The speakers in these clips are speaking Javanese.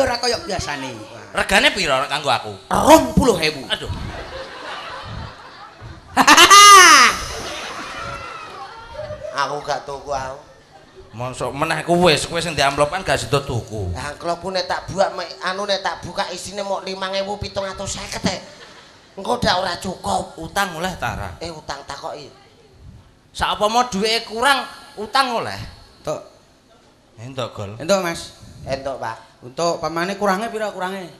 ora kaya biasane. Regane pira kanggo aku? 20.000. Aduh. Aku gak tuku aku. Mosok meneh ku wis kowe sing diamplopan gak sida tuku. Lah amplopku nek tak buak anu nek tak buka isine mok 5.750 engko dak ora cukup. Utang oleh Tara. Utang takoki. Sak apa mau duwike kurang utang oleh. Entuk. Entuk gol. Entuk Mas. Entuk Pak. Untuk pamane kurangnya pira kurange?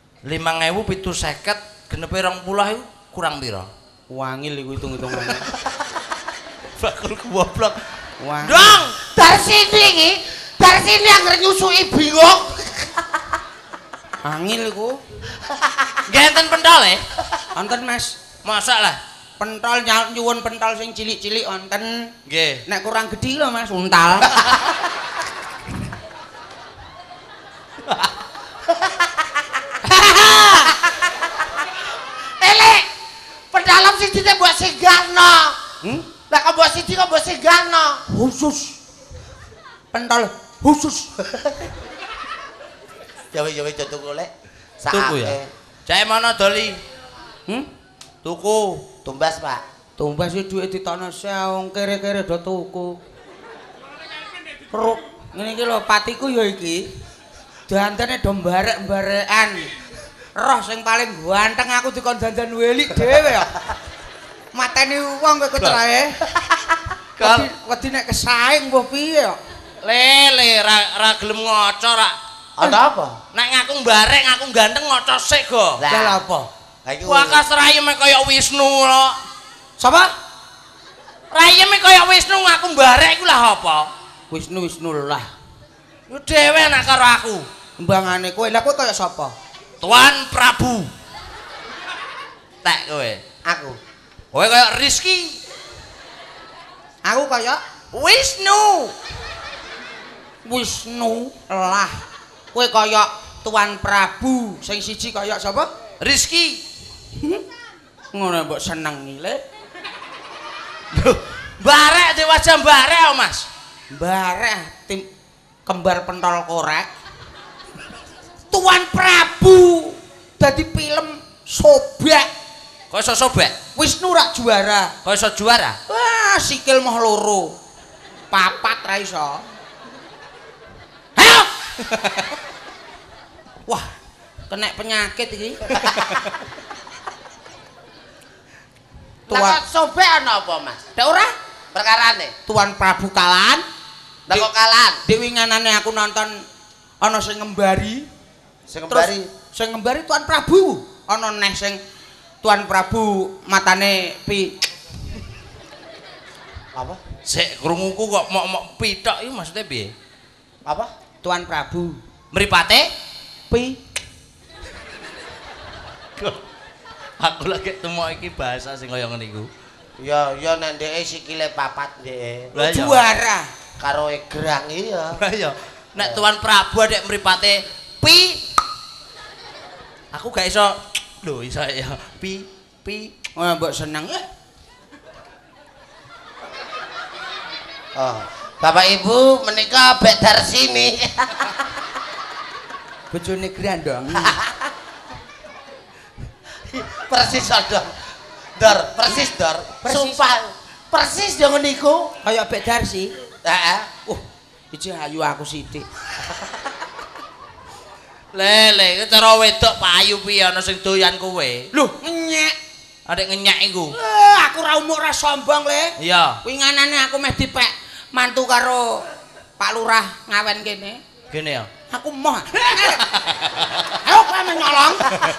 5.750 genepe 20 iku kurang pira? Wangil iku hitung-hitungane. Bakul goblok. Wah. Dong, Dari sini anggere nyusuki bingung. Angil iku. Genten pentol Wonten Mas. Masak lah. Pentol nyuwun pentol sing cilik-cilik wonten. Nggih. Nek kurang gedhi lho Mas, untal. Elek. Pedalem siji te mbok singgahno. Lah kok mbok siji kok mbok singgahno. Khusus. Pentol khusus. Ya wis tuku lek. Tuku ya. Jae mana doli? Tuku. Tumbas, Pak. Tumbas iki dhuwit ditokno saung kere-kere do tuku. Peruk ngene iki lho patiku ya iki. Dantene do mbarek-mbarekan. Roh sing paling ganteng aku dikon dandan welik dhewe ya. Mateni wong kowe cerahe. Wedi nek kesaing mbuh piye kok. Lele ra gelem ngoco ra. Ada apa? Nek ngaku mbarek ngaku ganteng ngoco sik go. Lah apa? Lah iki Wakas rayeme kaya Wisnu lho. Sapa? Rayeme kaya Wisnu ngaku mbarek iku lah apa? Wisnu lah. Yo dhewe anak karo aku. Mbangane kowe, lah kowe kaya sapa? Tuan Prabu. Tak kowe. aku. Kowe kaya Rizky. Aku kaya Wisnu. Wisnu lah. Kowe kaya Tuan Prabu, sing siji kaya sapa? Rizky. Ngono mbok seneng ngile. Lho, barek di wajah barek oh, Mas. Bareh tim kembar pentol korek. Tuan Prabu dadi film sobek. Kok iso sobek? Wisnu rak juara. Kok iso juara? Wah, sikil moh loro. Papat ra iso. Ayo. Wah, kena penyakit iki. Lah sobek ana apa, Mas? Dak ora? Perkarane. Tuan Prabu kalan. Lah kok kalan? Di winganane aku nonton ana sing ngembari. Sing ngembari. Sing ngembari Tuan Prabu. Ana neh sing Tuan Prabu matane pi. Apa? Sik krunguku kok mok pitok iki maksudnya piye? Apa? Tuan Prabu Mripate pi. Aku lagi temu iki bahasa sing kaya ngene iku. Ya nek ndeke sikile papat ndeke. Juara. Karo egrang iya. Lah ya, nek Tuan Prabu adek mripate pi. Aku gak iso lho iso ya pi. Oh, mbok seneng ya. Oh, Bapak Ibu menika bedar sini. Bojone grandong. Persis dor. Dor, persis dor. Sumpah persis yo niku. Kaya bedar sih. Heeh. Iki ayu aku sithik. Lele, cara wedok payu piye ana sing doyan kowe? Lho, ngenyek. Adek ngenyak iku. Aku ra umuk ra sombong le. Iya. Winganane aku meh dipek mantu karo Pak Lurah ngawen kene. Gene ya. Aku moh. Ayo kowe menyolong.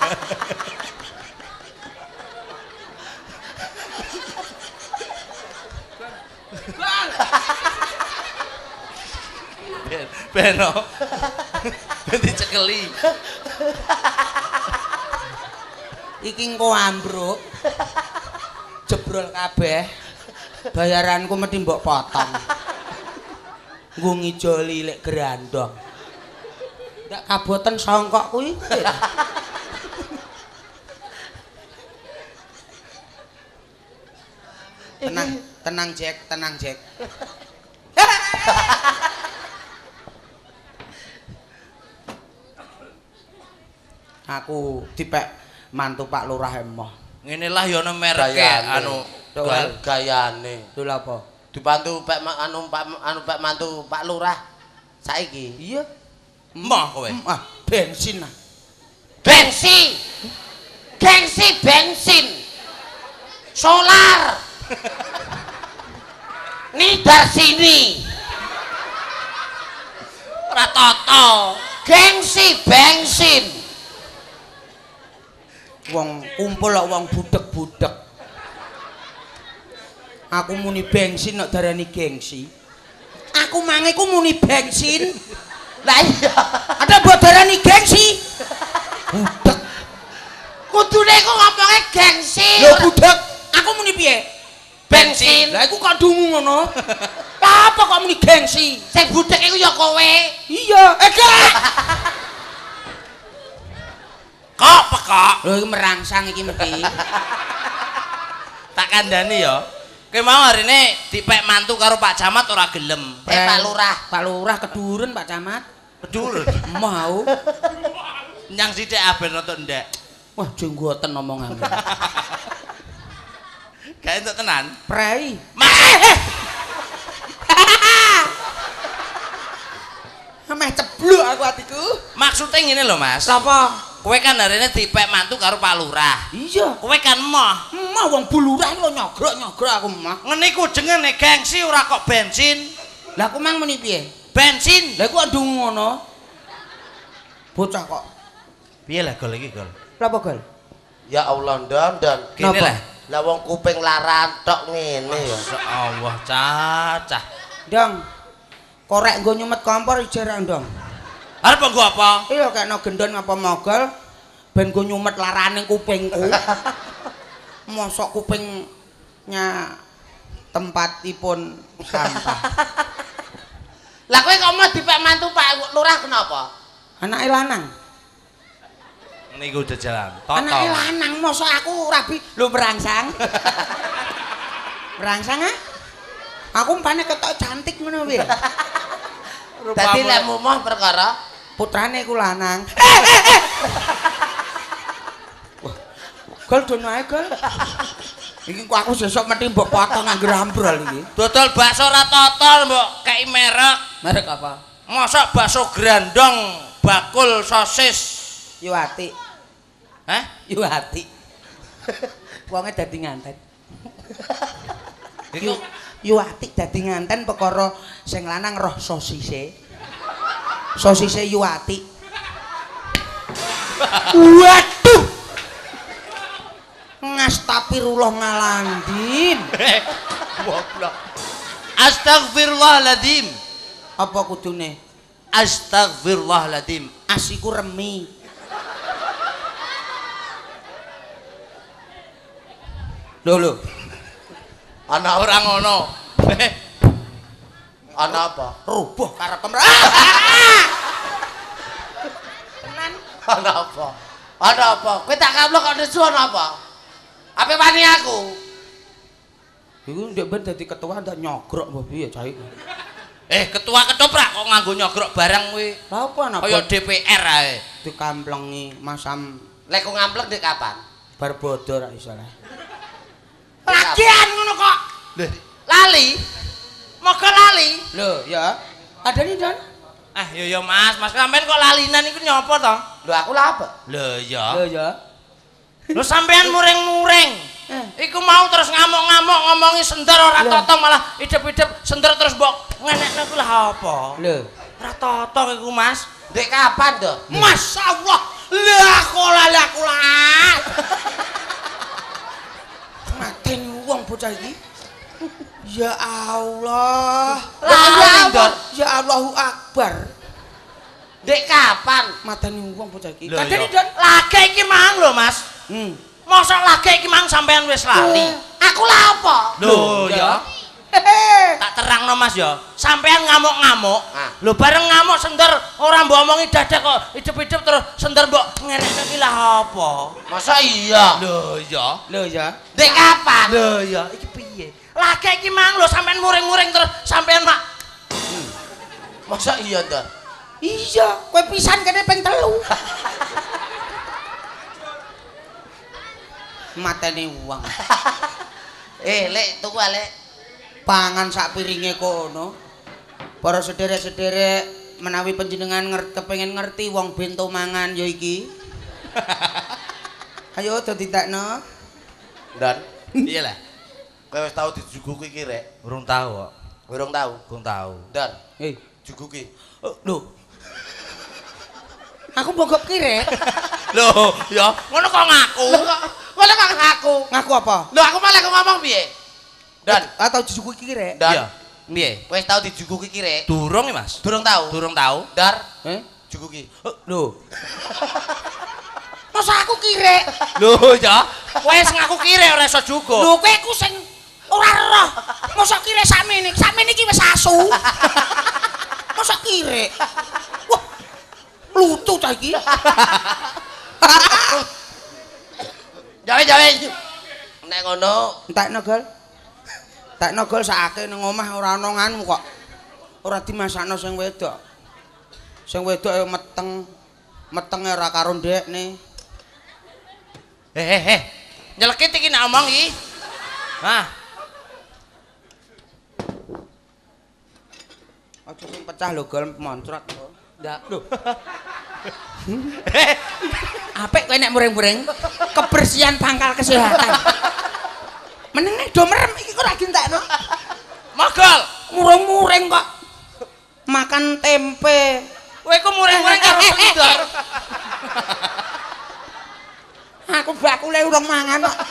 Beno. Dadi cekeli. Iki engko ambruk. Jebrol kabeh. Bayaranku mesti mbok potong. Nggo ngijoli lek grandong. Ndak kaboten songkok kuwi. Tenang Jack, tenang Jack. Aku dipek mantu Pak Lurah emoh. Ngene lah ya ana mereke anu gayane. Lho lha apa? Dibantu Pak mantu Pak Lurah saiki. Iya. Emoh kowe. Ah, bensin ah. Bensin. Gengsi bensin. Solar. Nidar sini. Ora toto. Gengsi bensin. Wong kumpul kok wong budek-budek. Aku muni bensin kok darani gengsi. Aku mange ku muni bensin. Lah iya. Ada mbok darani gengsi. Budek. Kudune ku ngomongnya gengsi. Lho budek. Aku muni piye? Bensin. Lah iku kok dungu ngono. Lah apa kok muni gengsi? Sing budek iku ya kowe. Iya, gak. Kok pekok. Lho iki merangsang iki mesti. Tak kandhani ya. Kowe mau harine dipek mantu karo Pak Camat ora gelem. Pak Lurah. Pak Lurah keduren Pak Camat. Pedul. Mau. Nyang sithik aben untuk ndek. Wah, jenggoten omongan. Gak entuk tenan. Prei. Mas. Ameh cebluk aku atiku. Maksudnya ngene lho, Mas. Sapa? Kowe kan harine dipek mantu karo Pak Lurah. Iya. Kowe kan emoh. Emah wong bulurah lho nyogrok-nyogrok aku mah. Ngene iku jenenge gengsi ora kok bensin. Lah aku mang muni piye? Bensin. Lah iku ndungu ngono. Bocah kok. Piye lah gol iki, Gol? Lha apa gol? Ya Allah dan Kene Napa? lah. lah wong kuping laran tok ngene ya. Allah, cacah. Dong. Korek nggo nyumet kompor ijaran dong. Arep nggo apa? Iya kena gendon ngapa mogol ben nggo nyumet larane kupingku. Mosok kupingnya tempatipun sampah. Lah kowe kok mau dipek mantu Pak Lurah kenapa? Anake lanang. Niku udah jalan. Anake Toto. lanang mosok aku rabi lho merangsang. Merangsang ah? Aku mpane ketok cantik ngono piye? Dadi lek mumah perkara Putrane ku lanang. Wah. Gol dono ae gol. Iki ku aku sesuk mesti mbok potong nganggo ambrol iki. Dodol bakso ora totol mbok kei merek. Merek apa? Mosok bakso grandong bakul sosis. Yuwati. Hah? Yuwati. Wonge dadi nganten. Iku Yuwati dadi nganten perkara sing lanang roh sosise. Sosise Yuwati. Waduh. Ngastapirullah ngalandim. goblok. Astagfirullahaladzim. Apa kudune? Astagfirullahaladzim. Asiku remi. Lho. ana Ora ngono. ana apa? Rubuh karepem. Ana apa? Ana apa? Kowe tak kamlok kok nesu ana apa? Apa wani aku? Iku ndek ben dadi ketua ndak nyogrok mbah piye cah iku. Ketua ketoprak kok nganggo nyogrok barang kuwi. Lah apa ana Kaya DPR ae. dikamplengi masam Lek ku ngamplek nek kapan? bar bodo ra iso lah. Lagian ngono kok. Lali. Moga lali. Lho, ya. Ada nih, Don. Yo Mas, Mas sampean kok lalinan iku nyapa to? Lho aku lha apa? Lho ya. Lho, ya. Lho sampean muring-muring. Iku mau terus ngamuk-ngamuk ngomongi sender ora toto malah idep-idep sender terus mbok ngenekne ku lah apa? Lho, Ora toto iku Mas. Dek kapan to? Masyaallah. Lah kok mateni wong bocah iki. Ya Allah. Ya Allahu Akbar. Dek kapan? Mateni wong bocah iki. Lho, Kadene, ya. Don. Lage iki mang lho Mas. Mosok lage iki mang sampean wis lali. Aku lha apa? Lho ya. Hehe. Tak terangno Mas ya. Sampean ngamuk-ngamuk. Ah. Lho bareng ngamuk sender ora mbok omongi dadak kok idep-idep terus sender mbok ngenekne iki lah apa? Masa iya? Lho ya. Lho, ya. Dek kapan? Lho ya iki piye? Lage iki mang lho sampean muring-muring terus sampean mak Masa iya to? Iya, kowe pisan kene ping 3. Mateni wong. Lek tuku lek. Pangan sak piringe kono. Para sederek-sederek menawi panjenengan kepengin ngerti wong bento mangan ya iki. Ayo dadi takno. Dan Iya lah. kowe wis tau dijuguki iki rek? Urung tahu kok. Urung tau. Urung tahu. Dan juguki. Lho. Aku mbogok kire. Loh, ya ngono kok ngaku. Ngono kok aku. Ngaku apa? Lho aku malah ngomong piye? Dan Atau dijuguki kire? Iya. Piye? Kowe wis tau dijuguki iki rek? Durung ya, Mas? Durung tau. Durung tahu. Dar, Juguki. Loh. Masa aku kire? Loh ya. Wes ngaku kire ora iso juga. Lho kowe ku sing ora roh. Masa kire sakmene? Sakmene iki wis asu. Masa kire? Wah. Lucu ta iki. Jawe. Nek ngono, Entekno gol. Entekno gol sakake ning omah ora ana nganu kok. Ora dimasakno sing wedok. Sing wedok ya meteng. Metenge ora karo ndekne. Nyelekit iki nek omong iki. Hah. Aja sing pecah lho gol moncrot. Ndak. Lho. Apik kowe nek muring-muring kebersihan pangkal kesehatan. Menenge do merem iki kok ora gentekno. Mogol. Muring-muring kok. Makan tempe. Kowe ku muring-muring karo selindor. Aku bakule urung mangan kok.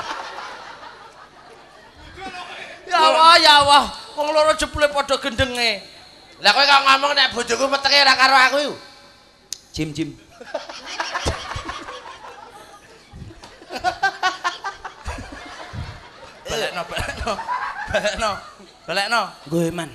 Ya Allah, wong loro jebule padha gendenge. lah kowe kok ngomong nek bojoku metenge ora karo aku iku. Jim. Balekno. Gue man.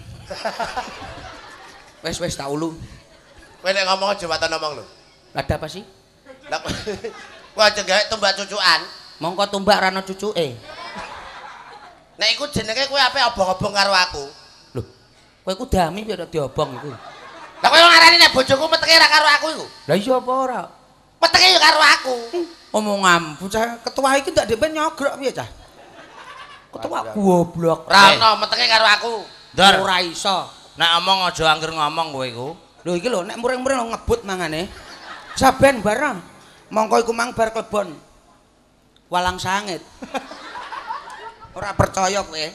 Wes tak ulu. Kowe nek ngomong aja waton ngomong lho. Ada apa sih? Lah kowe aja gawe tumbak cucukan. Mongko tumbak rano cucuke. Nek iku jenenge kowe ape obong-obong karo aku. Lho, kowe ku dami piye ora diobong iku? Lah kowe ngarani nek bojoku metenge ora karo aku iku. Lah iya apa ora? Metenge ya karo aku. Omongan bocah ketua iki ndak dhewe nyogrok piye cah? Ketua goblok. Ora ono metenge karo aku. Dar. Ora iso. Nek omong aja angger ngomong kowe iku. Lho iki lho nek muring-muring lho ngebut mangane. Saben bareng. Mongko iku mang bar klebon. Walang sangit. Ora percaya kowe.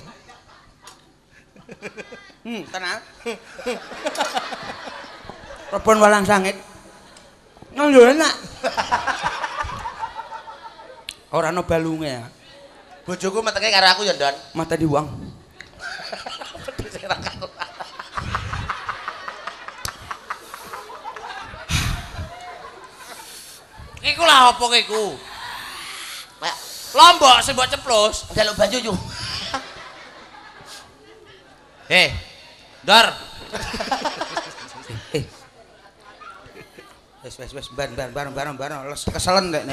Tenang. Klebon walang sangit. Nang yo enak. Ora ana balunge ya. Bojoku metenge karo aku ya, Don. Mata di uang. Iku lah apa iku? Lombok sing mbok ceplos. Jaluk banyu yu. Dar. Wes bareng les keselen nek.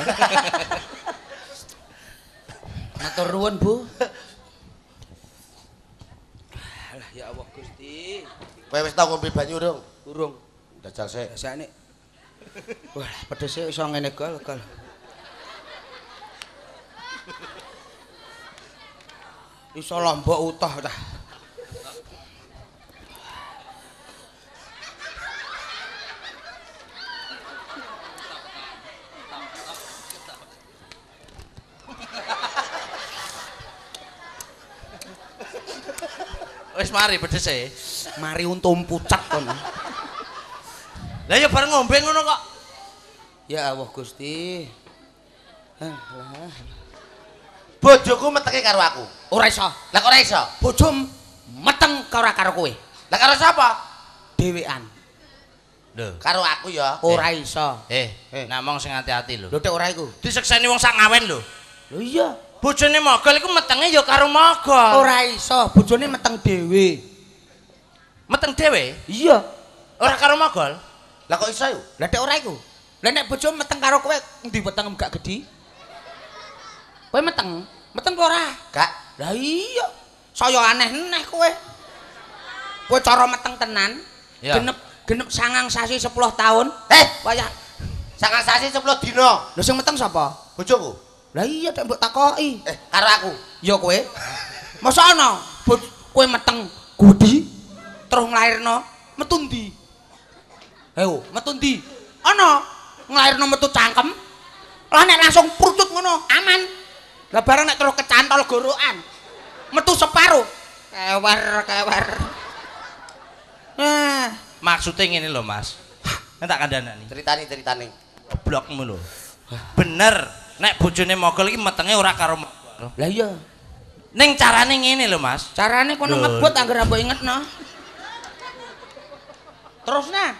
Matur nuwun, Bu. Alah ya Allah Gusti. Kowe wis tau ngombe banyu dong? Urung. Dajal sik. Biasane. Wah, pedese iso ngene gol. Iso lombok utuh ta. Wis mari pedese. Mari untum pucat kono. Lah ya bareng ngombe ngono kok. Ya Allah Gusti. Bojoku metenge karo aku. Ora iso. Lah kok ora iso? Bojo meteng ora karo kowe. Lah karo sapa? Dhewean. Lho, Karo aku ya. Ora iso. namong sing ati-ati lho. Lho tek ora iku. Disekseni wong sak ngawen lho. Lho iya. Bojone mogol iku metenge ya karo mogol. Ora iso, bojone meteng dhewe. Meteng dhewe? Iya. Ora karo mogol. Lah kok iso yo? Lah tek ora iku. Lah nek bojo meteng karo kowe endi weteng gak gedhi? Kowe meteng apa ora? Gak. Lah iya. Saya aneh-aneh kowe. Kowe cara meteng tenan. Ya. Genep sangang sasi 10 tahun. Wayah Sangat sasi 10 dina. lho sing meteng sapa? Bojoku. Lah iya nek mbok takoki. Karo aku. Ya kowe. Masa ana kowe meteng gudi terus nglairno metu ndi? Ayo, metu ndi? Ana nglairno metu cangkem. Lah nek langsung prucut ngono, aman. Lah bareng nek terus kecantol gorokan. Metu separo. Kewer. Maksudnya ngene lho, Mas. Nek tak kandhanani. Ceritane. Goblokmu lho. Bener, nek bojone mogol iki metenge ora karo mogol. Lah iya. Ning carane ngene lho, Mas. Carane kono ngebut anggere mbok ingetno. Terus nah.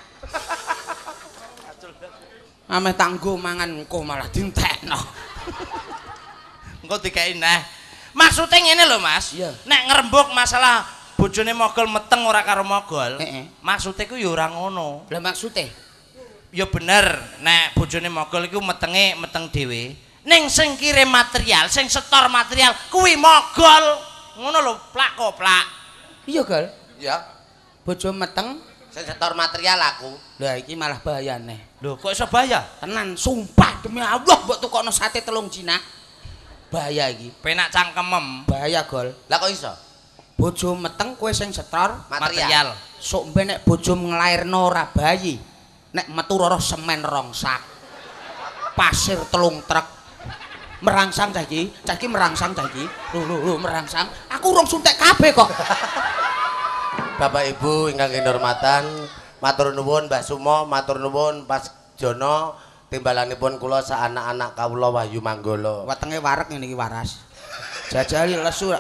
Ameh tanggo mangan engko malah dintekno. Engko dikeki nah. Maksudnya ngene lho, Mas. Iya. Nek ngrembug masalah bojone mogol meteng ora karo mogol. Heeh. Maksudnya ku ya ora ngono. Lah maksude? Ya bener, nek bojone mogol iku metenge meteng dhewe. Ning sing kirim material, sing setor material kuwi mogol. Ngono lho, plak koplak. Iya, Gal. Ya. Bojo meteng. Sing setor material aku. Lah iki malah bahayane. Lho, kok iso bahaya? Tenan, sumpah demi Allah mbok tukokno sate telung Cina. Bahaya iki. Penak cangkemem. Bahaya, Gol. Lah kok iso? Bojo meteng kowe sing setor Material. sok mben nek bojo nglairno ora bayi. Nek metu roro semen 2 sak. Pasir 3 truk. Merangsang cah iki merangsang cah iki. Lho merangsang. Aku urung suntek kabeh kok. Bapak Ibu ingkang kinurmatan, matur nuwun Mbah Sumo, matur nuwun Pas Jono, timbalanipun kula sak anak-anak kawula Wahyu Manggala. Wetenge wareg ngene iki waras. Jajali lesu.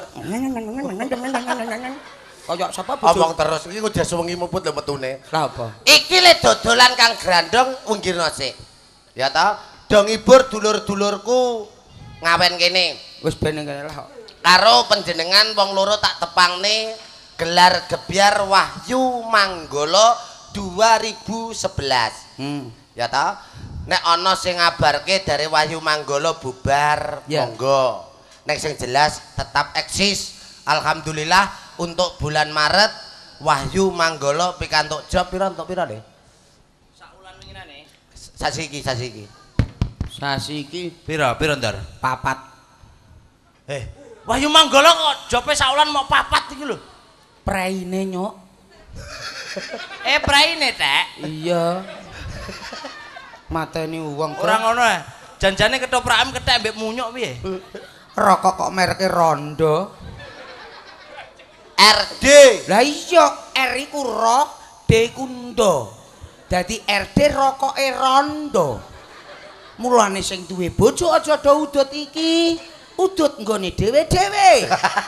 Kaya sapa bojo? Omong terus iki udah suwengi muput lho metune. Lah apa? Iki le dodolan Kang Grandong unggirno sik. Ya ta? Do ngibur dulur-dulurku ngawen kene. Wis ben kene lah. Karo panjenengan wong loro tak tepangne gelar gebyar Wahyu Manggala 2011. Ya ta? Nek ana sing ngabarke dari Wahyu Manggala bubar, monggo. Nek sing jelas tetap eksis. Alhamdulillah untuk bulan Maret Wahyu Manggala pikantuk job pira entuk pira Le? Saulan winginane. Sasi iki. Sasi iki Pira Ndar? 4. Wahyu Manggala kok jope saulan mau 4 iki lho. Praine nyok. Praine Tek. Iya. Mateni wong kok. Ora ngono ah. Janjane ketoprakan kethek mbek munyuk piye? Rokok kok mereke Rondo. RD. Lah iya, R iku rok, D iku ndo. Dadi RD rokoke Rondo. Mulane sing duwe bojo aja do udut iki. Udut nggone dhewe-dhewe.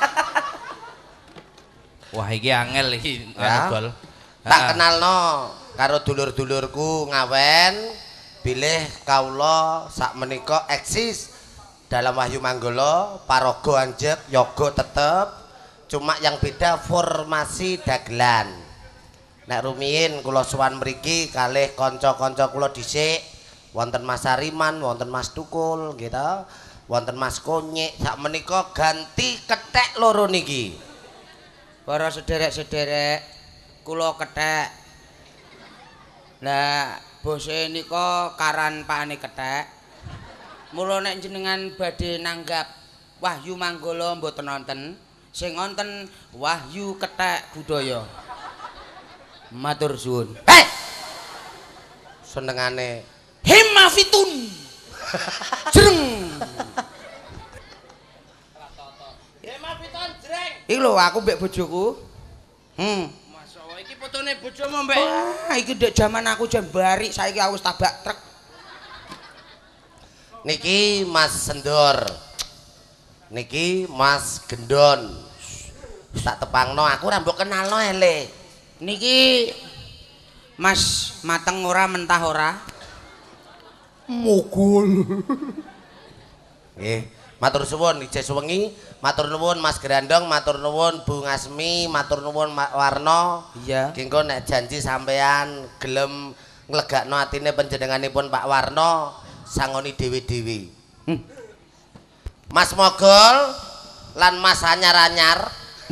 Wah iki angel iki Ya. Gol. Tak kenalno karo dulur-dulurku ngawen bilih kawula sak menika eksis dalam Wahyu Manggala, paraga anjek, yoga tetep, cuma yang beda formasi dagelan. Nek rumiyin kula sowan mriki kalih kanca-kanca kula dhisik, wonten Mas Sariman, wonten Mas Tukul, gitu. Wonten Mas Konyek, sak menika ganti kethek loro niki. Para sederek-sederek kula kethek. Lah bose nika karan pakane kethek. Mula nek jenengan badhe nanggap Wahyu Manggala mboten wonten, sing wonten Wahyu Kethek Budaya. Matur suwun. Hei! Senengane Hemafitun. Jreng. Hemafitun jreng. Iki lho aku mbek bojoku. Masawa iki fotone bojomu mbek. Wah, iki ndek jaman aku jan barik saiki aku wis tabak truk. niki Mas Sendor, niki Mas Gendon. Tak tepangno aku ora mbok kenalno ele. Niki Mas mateng ora mentah ora? Mogol. Nggih, matur suwun ijeh suwengi, matur nuwun Mas Grandong, matur nuwun Bu Ngasmi, matur nuwun Warno. Iya. Kengko nek janji sampean gelem nglegakno atine panjenenganipun Pak Warno, sangoni dhewe-dhewe. Mas Mogol lan Mas Anyar-anyar.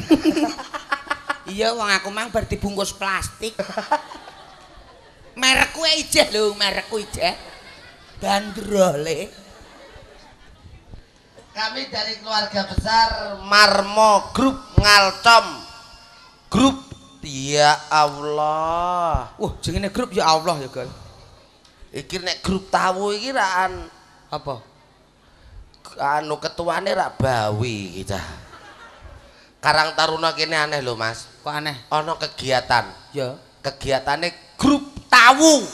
Iya wong aku mang bar dibungkus plastik. Merekku ijeh lho, merekku ijeh. Bandrole. Kami dari keluarga besar Marmo Group Ngalcom Group. Ya Allah. Wah, jenenge grup ya Allah ya, Gal. Iki nek grup tawu iki raan Apa? anu ketuane rak bawi kita. Karang Taruna kene aneh lho, Mas. Kok aneh? Ana kegiatan. Ya. Kegiatane grup tawu.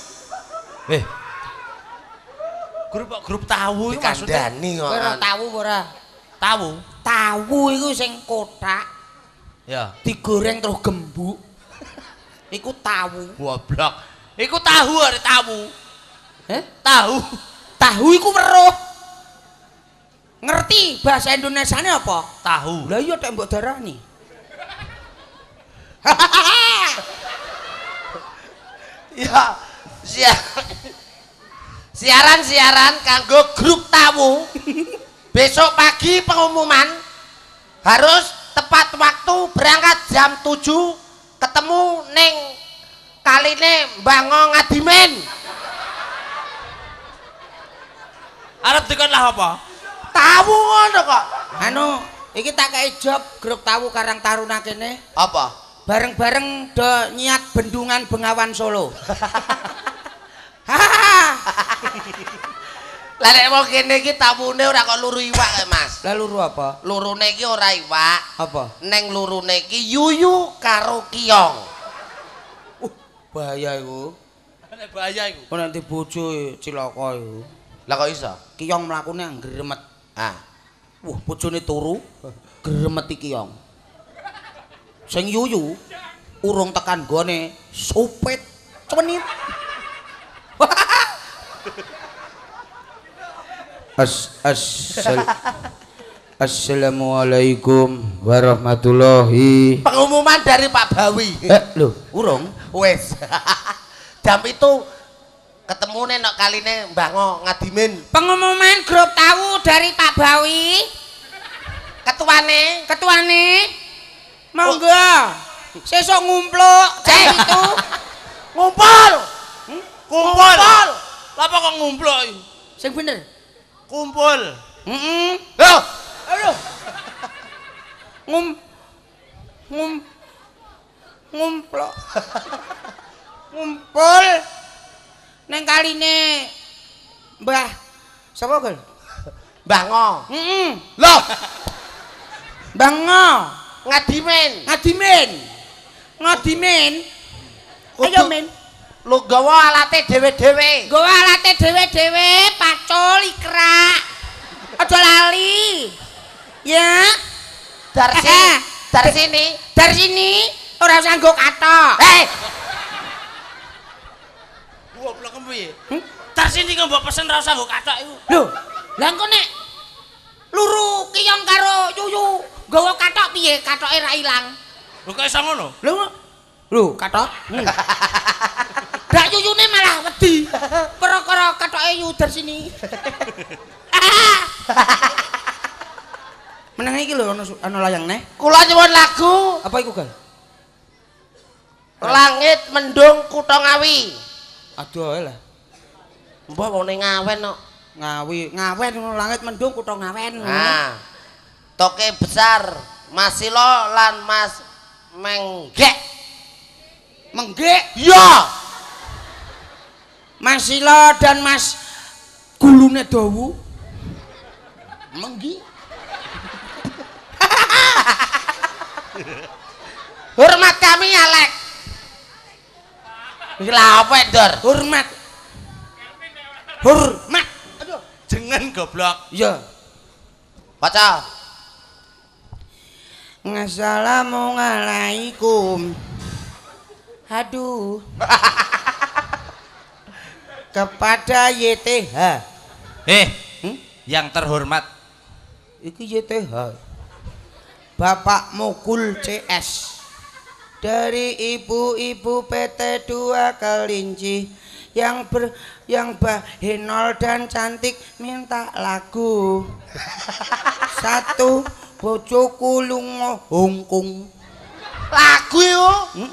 Grup tahu iku maksudnya Dikandani kok. Kowe ora tahu ora? tahu. Tahu iku sing kotak Ya. digoreng terus gembuk. Iku tahu. Goblok. Iku tahu arek tahu. Heh? Tahu. Tahu iku weruh. Ngerti bahasa Indonesiane apa? Tahu. Lah iya tek mbok darani. Ya, siaran kanggo grup tamu. Besok pagi pengumuman harus tepat waktu berangkat jam 7 ketemu ning kaline Bango Ngadimen. Arep dikon lah apa? Tamu ngono kok. Anu, iki tak kei job grup tahu Karang Taruna kene. Apa? Bareng-bareng do nyiat bendungan Bengawan Solo. Lah nek wong kene iki tamune ora kok luru iwak kae, Mas. Lah luru apa? Lurune iki ora iwak. Apa? Neng lurune iki yuyu karo kiong. Bahaya iku. Nek bahaya iku. Kok nanti bojo cilaka iku. Lah kok iso? Kiyong mlakune ngremet. Ah. Wah, bojone turu, gremeti kiyong. Sing yuyu urung tekan gone supit cenit. Assalamualaikum warahmatullahi. Pengumuman dari Pak Bawi. Lho, urung? Wes. Jam itu ketemune nok kaline Bango Ngadimin. Pengumuman grup tahu dari Pak Bawi. Ketuane. Monggo. Sesuk ngumpluk jam itu. Ngumpul. Kumpul. Lah apa kok ngumpluk iki? Sing bener. Kumpul. Heeh. Loh, Aduh. Ngumpluk. Ngumpul neng kaline Mbah sapa, Gal? Bango. Heeh. Loh, Bango. Ngadimin. Ngadimin. Ayo Kudu- men. Lu gawa alate dhewe-dhewe. Gowo alate dhewe-dhewe, pacul ikrak. Aja lali. Ya. Dari sini. Dari sini ora usah nggo kathok. Goblok piye? Tar sini kok mbok pesen ra usah nggo kathok iku. Lho, lah engko nek luru kiyong karo yuyu nggawa kathok piye? Kathoke ra ilang. Lho kok iso ngono? Lho, kathok. Dak yuyune malah wedi. Kira-kira kathoke yu dari sini. Meneng iki lho ana layang neh. Kula nyuwun lagu Apa iku, Gal? Langit Mendung Kutha Ngawi. Aduh ae lah. Mbah wong ning Ngawen kok. Ngawen langit mendung kutha Ngawen. Nah. Toke besar Mas Silo lan Mas Menggek. Menggek. Iya. Mas Silo dan Mas Gulune Dawu. Menggi. Hormat kami Alek. Iki lha apa, Dor? Hormat. Aduh. Jengen goblok. Iya. Baca. Assalamualaikum. Aduh. Kepada YTH. Yang terhormat. Iki YTH. Bapak Mogul CS. Dari ibu-ibu PT 2 Kelinci yang bahenol dan cantik minta lagu. 1 bojoku lunga Hongkong. Lagu iku.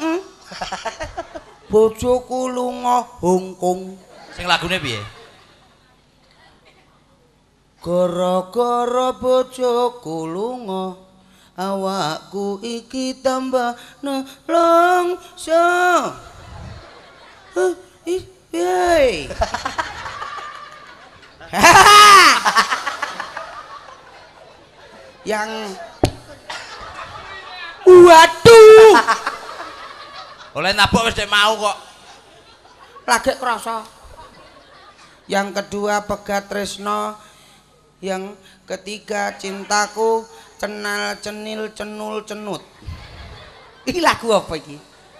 Bojoku lunga Hongkong. Sing lagune piye? Gara-gara bojoku lunga awakku iki tambah nelongso. Hei. Yang waduh. Oleh nabok wis dek mau kok. Lagi krasa. Yang kedua Pegat Tresno. Yang ketiga Cintaku Cenal Cenil Cenul Cenut. Iki lagu apa iki?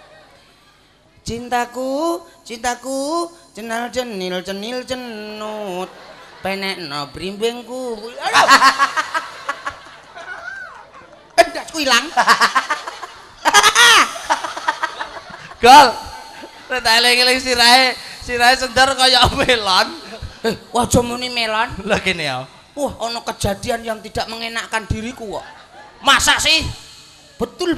Cintaku, cintaku, cenal cenil cenil cenut. Penekno brimbingku. Endasku ilang. Gol. Nek eling-eling sirahe sender kaya melon. Aja muni melon. Lha kene ya. Wah, ana kejadian yang tidak mengenakkan diriku kok. Masa sih? Betul.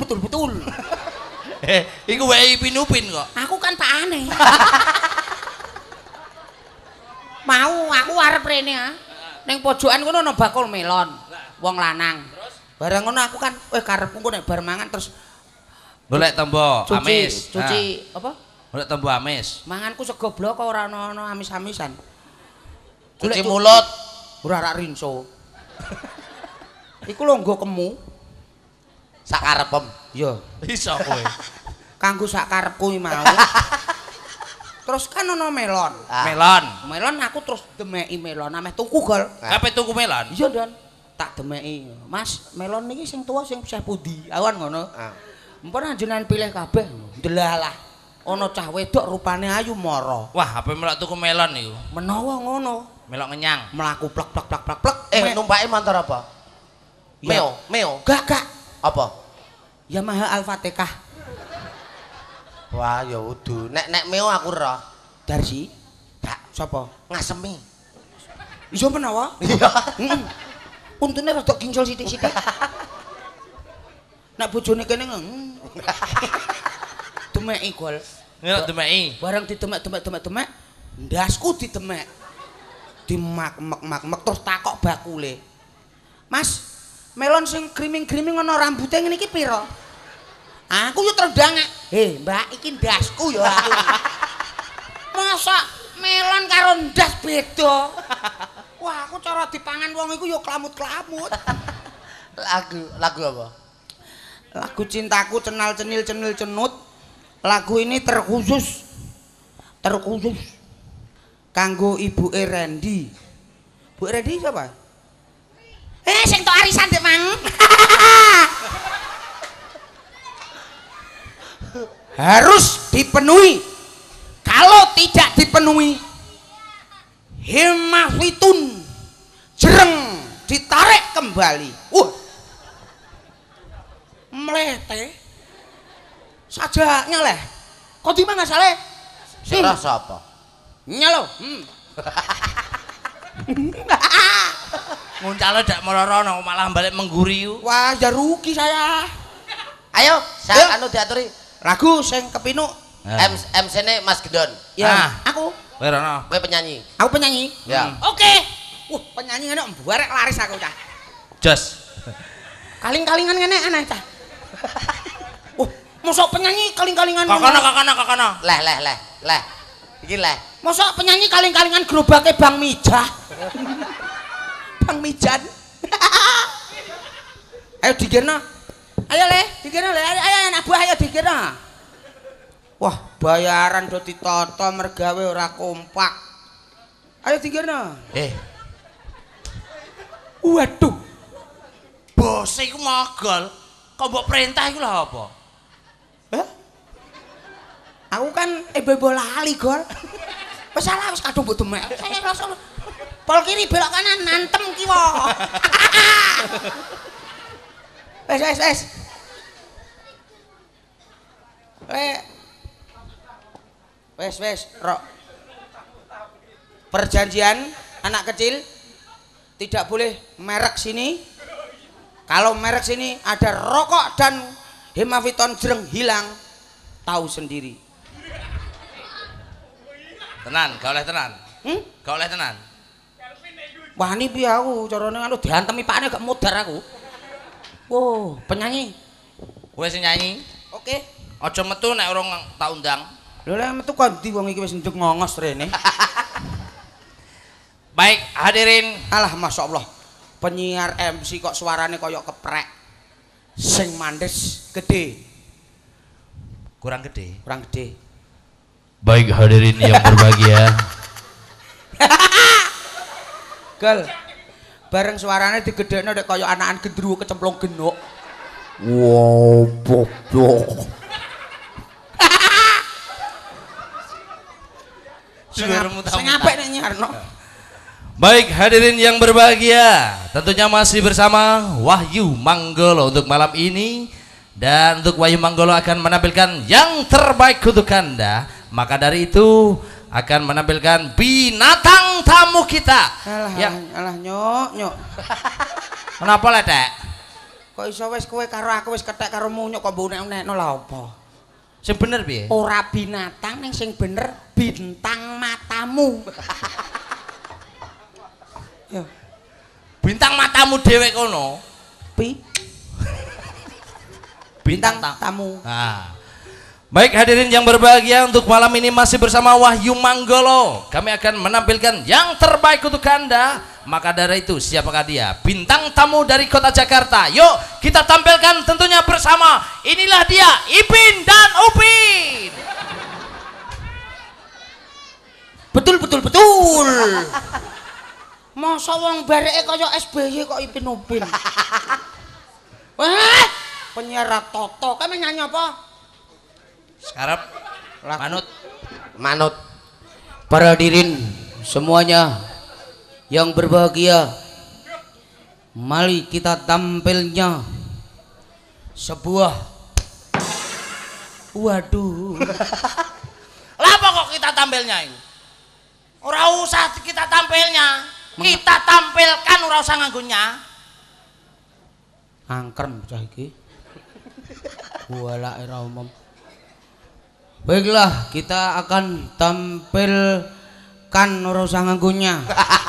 Iku wae Ipin kok. Aku kan Pak Aneh. Mau aku arep rene ah. Ning pojokan kono ana bakul melon. Wong lanang. Barang ngono aku kan karepku nek bar mangan terus Golek tembo amis. Cuci apa? Golek tembo amis. Manganku sego blok kok ora ana amis-amisan. Cuci mulut. Ora rak rinso. Iku lho nggo kemu. Sak karepem. Iya. Iso kowe. Kanggo sak karepku iki mau. Terus kan ana melon. Melon. Melon aku terus demeki melon ameh tuku gol. Kape tuku melon? Iya, Don. Tak demeki. Mas, melon niki sing tuwa sing pisah pundi? Awan ngono. Mpun anjenengan pilih kabeh. Delalah. Ana cah wedok rupane ayu mara. Wah, apa melok tuku melon iku? Menawa ngono. Melok ngenyang. Mlaku plek plek plek plek plek. Numpake motor apa? Meo. Gak. Apa? Yamaha Al-Fatihah. Wah, ya udu. Nek Meo aku roh. Darsi. Gak, Sapa? ngasemi. Iya menawa? Iya. Heeh. Untune rada gincol sithik-sithik. Nek bojone kene demeki gol. Ngelok demeki. Barang didemek, ndasku didemek. Dimak-mek terus takok bakule. Mas, melon sing griming-griming ana rambute ngene iki pira? Aku yo trendang. Mbak, iki ndasku yo aku. Masa melon karo ndas beda? Wah, aku cara dipangan wong iku yo klamut-klamut. Lagu apa? Lagu Cintaku Cenal Cenil Cenil Cenut. Lagu ini terkhusus kanggo ibuke Randy. Bu Randy siapa? Sing tok arisan Dek Mang. Harus dipenuhi. Kalau tidak dipenuhi, hemafitun jereng ditarik kembali. Mlete. Sajaknya leh. Kok di mana sale? Sira sapa? Nyalo. Nguncalo dak merorono malah balik mengguri ku. Wah, ya rugi saya. Ayo, saya anu diaturi. Lagu sing kepinu. MC-ne Mas Gendon. Ya, aku. Kowe rono. Kowe penyanyi. Aku penyanyi. Ya. Oke. Penyanyi ngene mbarek laris aku cah. Jos. Kaling-kalingan ngene aneh cah. Mosok penyanyi kaling-kalingan. Kokono. Leh. Iki leh. Mosok penyanyi kaling-kalingan gerobake Bang Mijah. Bang Mijan. Ayo dikirna. Ayo le, dikirna le. Ayo anak buah ayo dikirna. Wah, bayaran do ditata mergawe ora kompak. Ayo dikirna. Waduh. Bos iku mogol. Kok mbok perintah iku lho apa? Aku kan ibu-ibu lali gol. Wis salah wis kadung mbok demek. Saya rasa pol kiri belok kanan nantem kiwa. Wes. Wes, Rok. Perjanjian anak kecil tidak boleh merek sini. Kalau merek sini ada rokok dan hemaviton jereng hilang, tahu sendiri. Tenan, gak oleh tenan. Gak oleh tenan. Wani piye aku carane anu diantemi pakne gak mudar aku. Wow, penyanyi. Kowe sing nyanyi. Oke. Aja metu nek urung tak undang. Lho lek metu kok ndi wong iki wis nduk ngongos rene. Baik, hadirin. Alah masyaallah. Penyiar MC kok suarane kaya keprek. Sing mandes gede. Kurang gede. Kurang gede. Baik hadirin yang berbahagia. Gal. Bareng suarane digedhekno nek kaya anakan gendruwo kecemplung genuk. Wow, bodoh. Sing apik nek nyarno. Baik hadirin yang berbahagia, tentunya masih bersama Wahyu Manggolo untuk malam ini. Dan untuk Wahyu Manggolo akan menampilkan yang terbaik untuk Anda. Maka dari itu akan menampilkan binatang tamu kita. Alah, Ya. alah nyok. Kenapa lek, Dek? Kok iso wis kowe karo aku wis kethek karo munyuk kok mbok nek-nekno lha apa? Sing bener piye? Ora binatang ning sing bener bintang matamu. Yo, Bintang matamu dhewe kono. pi bintang tamu. Nah, Baik hadirin yang berbahagia, untuk malam ini masih bersama Wahyu Manggolo. Kami akan menampilkan yang terbaik untuk Anda. Maka dari itu siapakah dia? Bintang tamu dari kota Jakarta. Yuk kita tampilkan tentunya bersama. Inilah dia, Ipin dan Upin. Betul. Masa wong bareke kaya SBY kok Ipin Upin. Wah, penyiar Toto, kamu nyanyi apa? sekarang manut. Para hadirin semuanya yang berbahagia, mari kita tampilnya sebuah waduh. Lah apa kok kita tampilnya ini? Ora usah kita tampilnya. Kita tampilkan ora usah nganggunya. Angkrem bocah iki. Walake ra umum. Baiklah, kita akan tampilkan ora usah nganggunya.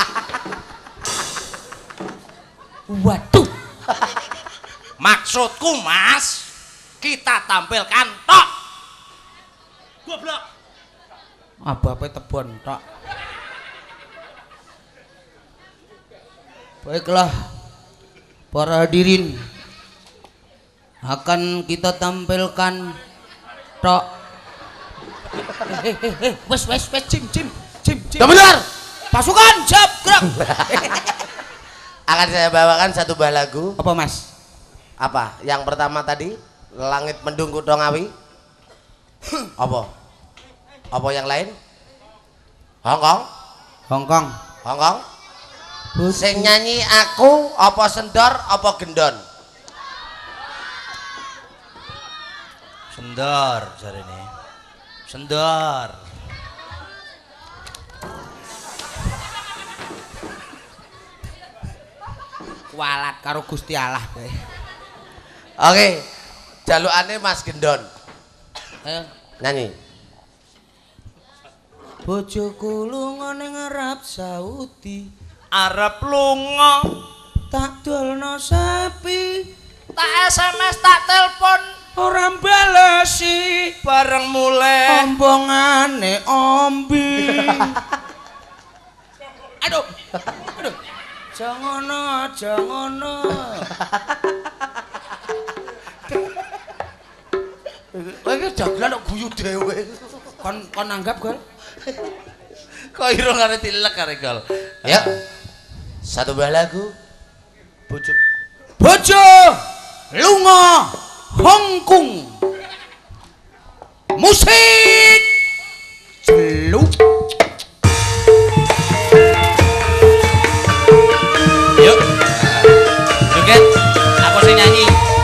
Waduh. Maksudku, Mas, kita tampilkan tok. Goblok. Abape tebon tok. Baiklah, para hadirin, akan kita tampilkan tok. Wes, Jim. Ya benar. Pasukan, siap, gerak. Akan saya bawakan satu buah lagu. Apa, Mas? Apa? Yang pertama tadi, Langit Mendung Kudongawi. Apa? Apa yang lain? Hongkong. Sing nyanyi aku, apa sendor, apa gendon? Sendor jarene. Sendor. Kualat karo Gusti Allah kowe. Oke, jalukane Mas Gendon. Ayo, Nyanyi. bojoku lunga ning Arab Saudi, Arep lunga, tak dolno sapi, tak SMS tak telepon, ora balesi, bareng mulai. ombongane ombi. Aduh. Jangan ngono. Kowe iki dagelan kok guyu dhewe. Kon nanggap, Gol. Kok irung arep dilek arek Gol. Ya. Satu buah lagu. Bojo lunga Hongkong. Musik celuk. Yuk. Joget. Aku sing nyanyi.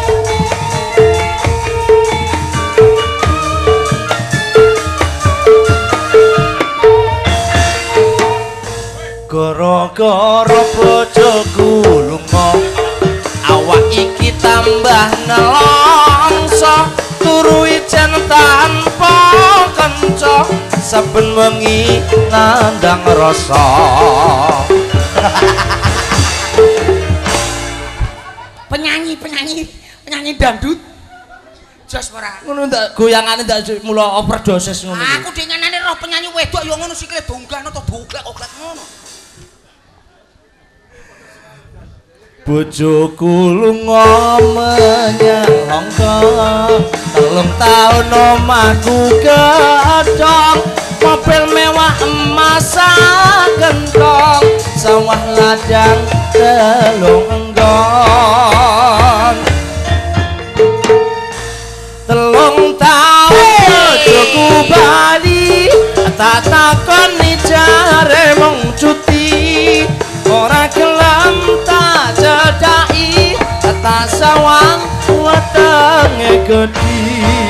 Gara-gara bojoku lunga, Awak iki tambah nelongso, turu ijen tanpa kanca, saben wengi ngandang rasa. penyanyi dangdut. Jos ora. Ngono ndak goyangane ndak mula overdoses ngono iki. Aku dingenane roh penyanyi wedok ya ngono sikile donggano to doglek-oglek ngono. Bojoku lunga menyang Hongkong, 3 taun omahku gedhong, mobil mewah emas gentong, sawah ladang telung enggon. 3 taun bojoku bali, tak takoni jare mung cuti, ora gelem tak cedhaki, tak sawang wetenge gedhi.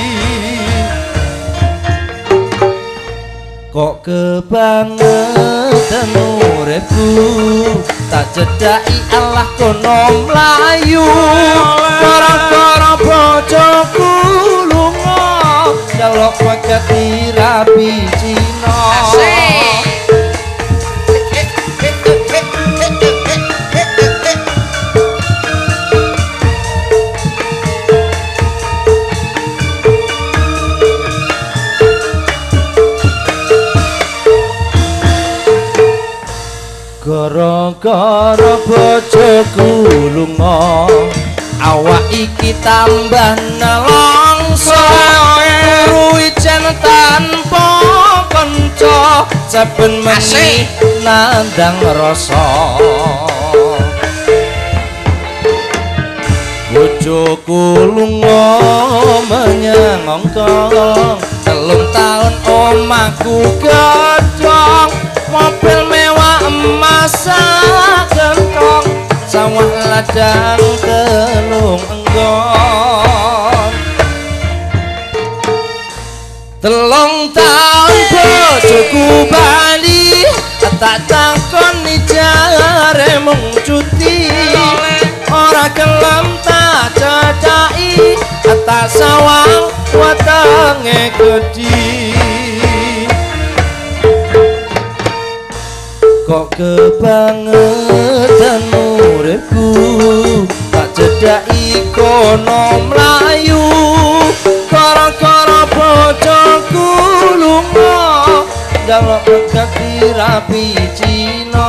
Kok kebangetan uripku, tak cedhaki alah kono mlayu, gara-gara bojoku lunga, jaluk weketi rabi Cina. Gara-gara bojoku lunga, awak iki tambah nelongso, ruwijen tanpa kanca, saben menit nandang rasa. Bojoku lunga menyang Hongkong, 3 taun omahku gedhong, mobil mewah emas gentong, sawah ladang telung enggon. 3 taun bojoku bali, tak takoni jare mung cuti, ora gelem tak cedhaki, tak sawang wetenge gedhi. Kok kebangetan uripku, tak cedhaki kono mlayu, gara-gara bojoku lunga, jaluk weketi rabi Cina.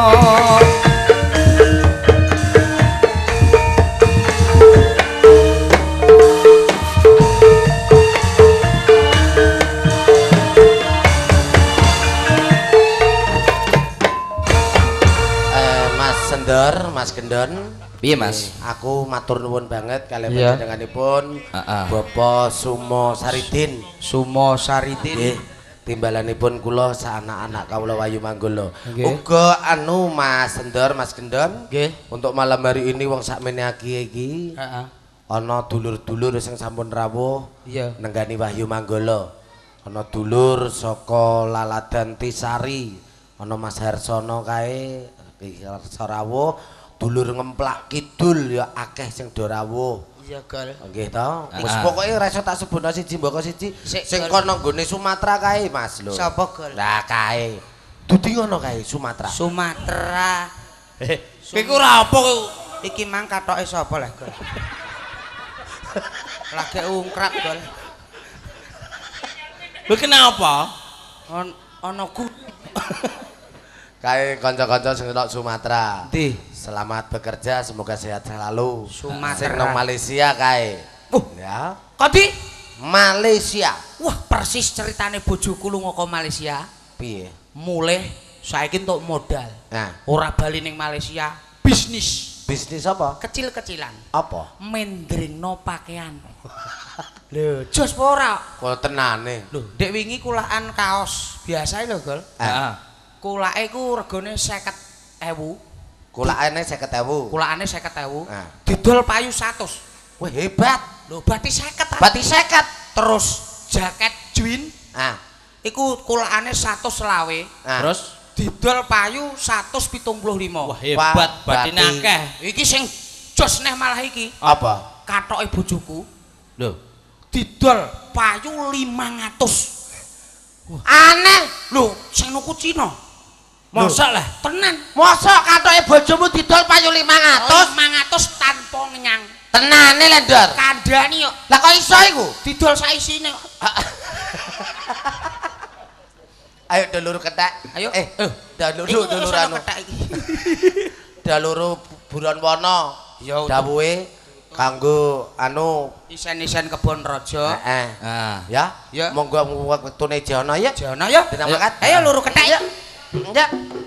Mas Gendon, piye Mas? Aku matur nuwun banget kalian Iya. panjenenganipun Bapak Sumo Saridin. Sumo Saridin. Nggih, timbalanipun kula sanak-anak kawula Wahyu Manggala. Nggih. Uga anu Mas Endor, Mas Gendon. Nggih. Untuk malam hari ini wong sakmene iki Heeh. ana dulur-dulur sing sampun rawuh Iya. nenggani Wahyu Manggala. Ana dulur saka Laladan Tisari, ana Mas Harsono kae iki rawuh. Dulur Ngemplak Kidul ya akeh sing do rawuh. Iya, Gal. Nggih to. Wis pokoke ora iso tak sebutno siji mboko siji. Sing kono nggone Sumatera kae, Mas lho. Sapa, Gal? Lah kae. Dudi ngono kae Sumatera. Sumatera. Kowe ku ora apa kowe? Iki mang katoke sapa lah, Gal? Lagi ungkrap, Gal. Kowe kenapa? Ana ku. Kae kanca-kanca sing nek Sumatera. Ndi? Selamat bekerja, semoga sehat selalu. Sumatera. Sing nang Malaysia kae. Ya. Kodi? Malaysia. Wah, persis ceritane bojoku lunga ke Malaysia. Piye? Mulih saiki entuk modal. Nah, Ora bali ning Malaysia, bisnis bisnis apa? kecil-kecilan. Apa? Mendringno pakaian. Lho, jos apa ora? Kok tenane. Lho, ndek wingi kulaan kaos biasa lho, Gol. Ah. Kulake ku regane 50.000. Kulakane 50.000. Kulaane 50.000. Ah. Didol payu 100. Wah, hebat. Lho, berarti 50. Berarti 50. Terus jaket jean Ah. iku kulaane 125. Ah. Terus Didol payu 175. wah hebat, berarti- batine akeh. Iki sing jos neh malah iki. Apa? Katoke bojoku Lho, didol payu 500. Aneh. Lho, sing nuku Cina. Mosok lah. Tenan. Mosok katoke bojomu didol payu 500. 500 tanpa ngenyang. Tenane lho, Ndor. Kandhani yo. Lah kok iso iku? Didol sak isine kok. Ayo dulur ketek. Ayo. Dulur anu. Ketek iki. Daluru buron wana. Ya dawuhe kanggo anu isen-isen kebon raja. Heeh. Nah, Ya. Ya. Monggo wektune Jana ya. Jana ya. Dinamakan. Ayo luru ketek. Ya. Ya.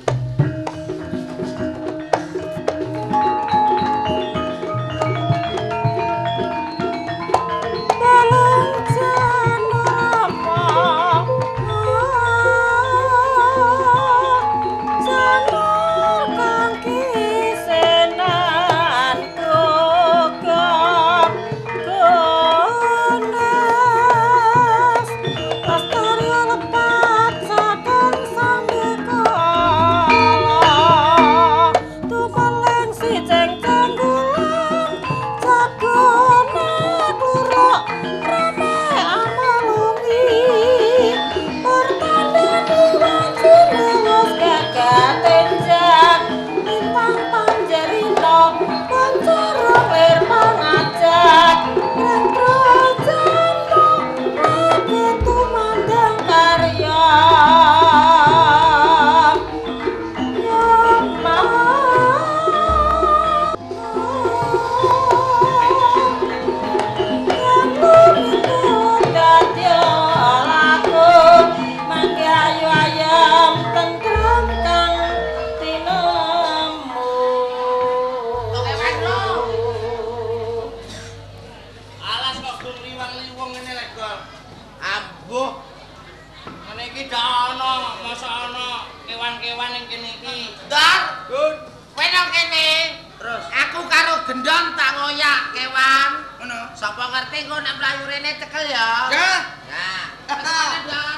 Gendong tak ngoyak kewan. Ngono. Sapa ngerti engko nek mlayu rene cekel ya. Ya. Nah, Don.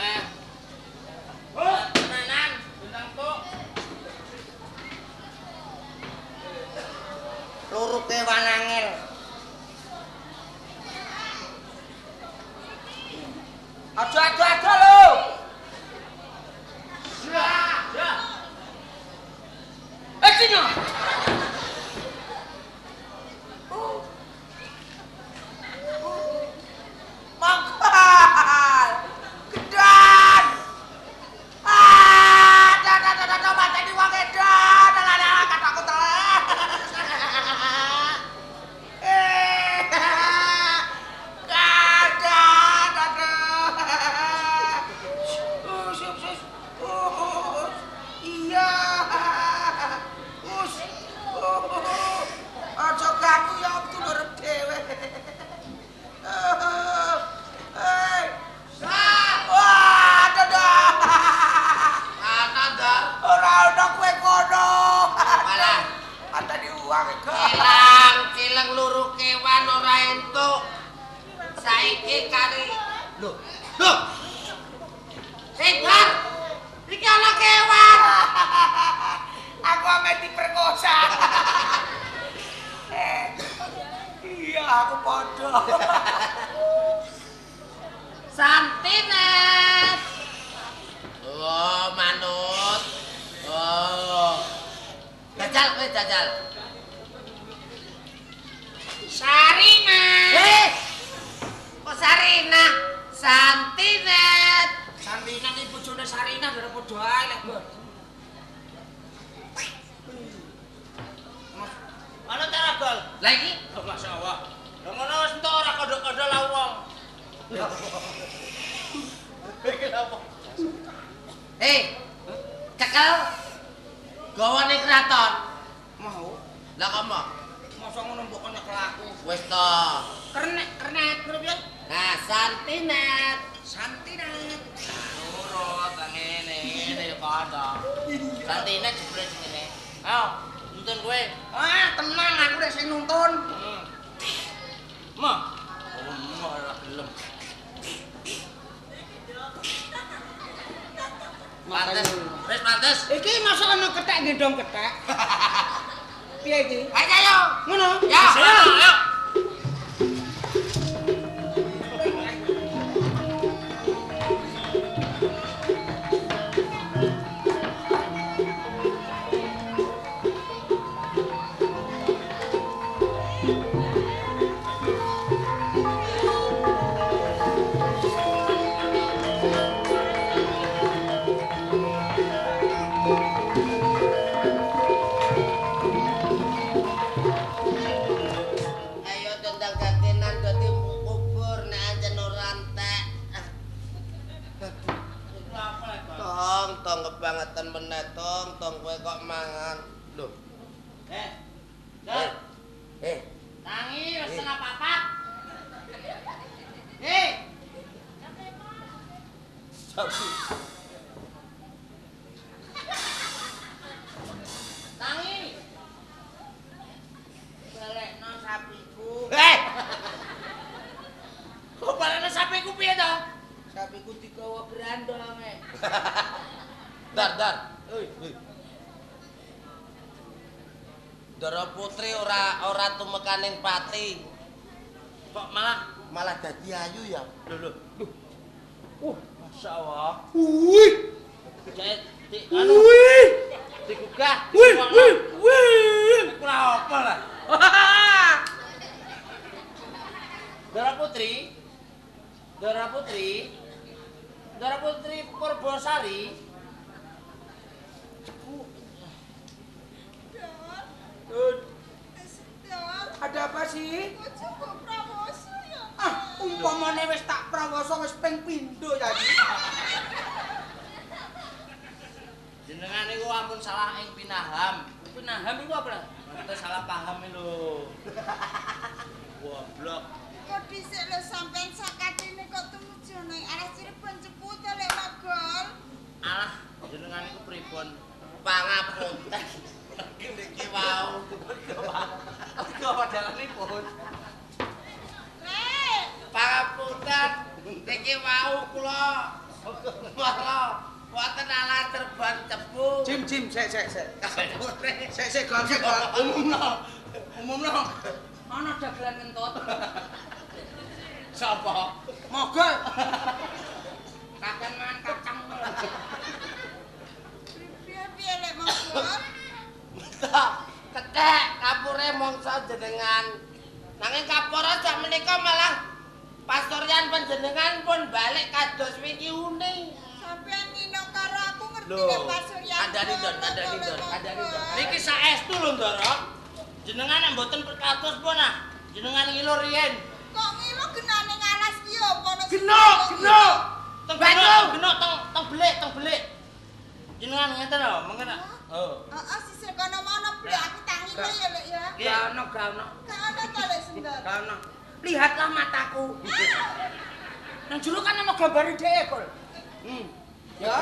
Tenanan, bintang tuk. Luru kewan angel. Aja lho. Ya. Sini. Mangkal. Gedan. Dah mata di wong edan. Lah kataku telah. Iya. Aja ganggu ya aku nurut dhewe. Cileng luru kewan ora entuk. Saiki kari. Lho. Segar. Iki ana kewan. Aku ame diperkosa. Iya, aku padha. Santinet. Oh, manut. Oh. Jajal kowe jajal. Sarina. Kok Sarina? Santinet. Santina iki bojone Sarina dhewe padha ae lek, Bos. Mana cara gol? Lah iki, Oh, masyaallah. Lah ngono wis entuk ora kodho-kodho lah wong. cekel gawane kraton. Mau. Lah kok mau? Masa ngono mbok kena kelaku. Wis to. Kernet piye? Nah, Santinet. Santinet. Urut ngene ya kanca. Santinet jebule sing ngene. Ayo, nuntun kowe. Tenang aku nek sing nuntun. Mah. Oh, ora gelem. Pantes. Wis pantes. Iki masa ana kethek gendong kethek. Piye iki? Ayo. Ngono. Ya, ayo. Tong kebangetan meneh tong kowe kok mangan. Lho. Tangi wis setengah papat. Hei. Tangi. Balekno sapiku. Kok balekno sapiku piye to? Sapiku digawa brandong e. Dar. Ndara Putri ora tumekaning pati. Kok malah dadi ayu ya. Lho. Masyaallah. Wih. Anu. Wih. Digugah. Wih. Ora apa lah. Dara Putri Purbasari. Ada apa sih? Umpamane wis tak prawoso wis ping pindho ya. Jenengan niku ampun salah ing pinaham. Pinaham iku apa? Kita salah paham lho. Goblok. Kok dhisik lho sampean sakatene kok tumuju nang arah Cirebon Ceput lek magol. Alah, jenengan niku pripun? Pangapunten. Niki wau. Kok padalanipun? Pangapunten. Niki wau kula wonten ala Cirebon Ceput. Jim, sik. Sik, gol. Umumno. Ana dagelan ngentut. Sapa? Mogol. Kakek mangan kacang. Piye lek magol? Kethek kapure mangsa jenengan. Nanging kapura sak menika malah pasuryan panjenengan pun balik kados wingi uni. Sampean ngino karo aku ngerti nek pasuryan. Kandhani Don. Niki saestu lho, Ndara. Jenengan nek mboten perkatos pun jenengan ngilo riyen. Kok ngilo genane ngalas ki opo nek Geno. Teng belik. Jenengan ngeten lho, mengken. Heeh, sisih kono-mono blek aku tangi kok ya lek ya. Gano. Gak ada to lek sendal. Gano. Lihatlah mataku. Nang jero kan ana gambare dhek kok. Ya.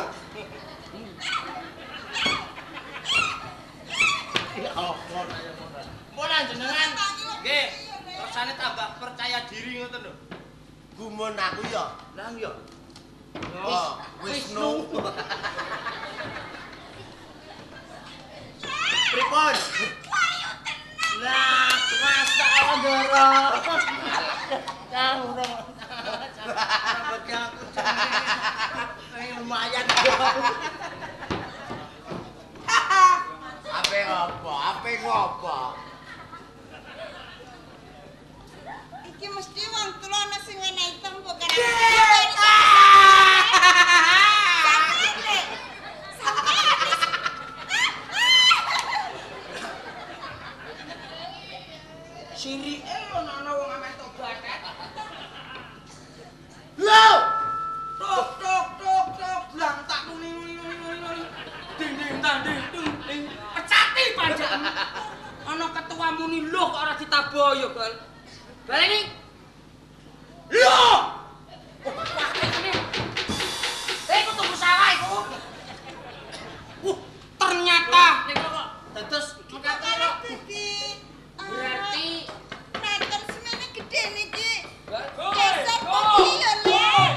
Ya ampun. Pun jenengan nggih, rasane tambah percaya diri ngoten lho. Gumun aku ya. Lah ya. Wisnu. Pripun? Lah, masa Ndara. Kang ora. Bagi aku jenenge lumayan. Ape ngopo? Iki mesti wong tulono sing enek tempo kan. Sirike ana wong ame tobat. Lho! Tok blang tak muni. Ding. Pecati panjang. Ana ketua muni lho kok ora ditaboyo, Bal. Baleni. Lho! Wah, ini. Iku tunggu salah iku. Ternyata niku kok dados mekaten lho. Berarti neter semene gede niki. Bagus. Dasar kopi ya, Lek.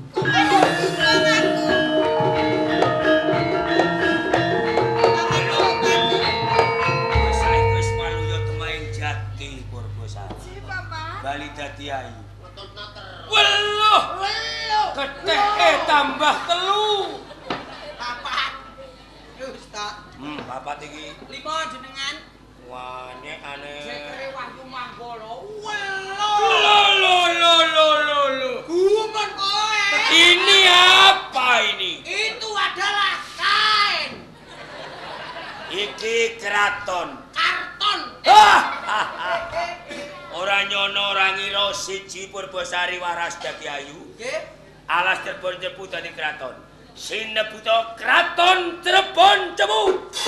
Wis malu ya temaing jati Purbasari. Bali dadi ayu. Weluh. Getheke tambah telu. Papat. Wis tak. Papat iki 5 jenengan. wah nek aneh. Jekere Wahyu Manggala. Weluh. Lo. Gumun kowe. Ini apa ini? Itu adalah kain. Iki keraton. Karton. Ora nyono ora ngira siji Purbasari waras dadi ayu. Nggih. alas Cirebon Cepu dadi kraton. Sinebuta Kraton Cirebon Cepu.